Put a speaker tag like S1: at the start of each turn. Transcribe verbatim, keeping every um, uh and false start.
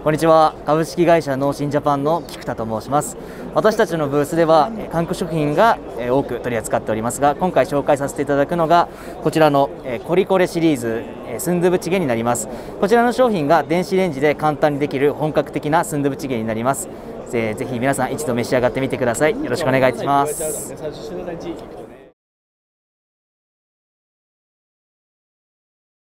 S1: こんにちは。株式会社農心ジャパンの菊田と申します。私たちのブースでは韓国食品が多く取り扱っておりますが、今回紹介させていただくのがこちらのコリコレシリーズスンドゥブチゲになります。こちらの商品が電子レンジで簡単にできる本格的なスンドゥブチゲになります。ぜひ皆さん一度召し上がってみてください。よろしくお願いします。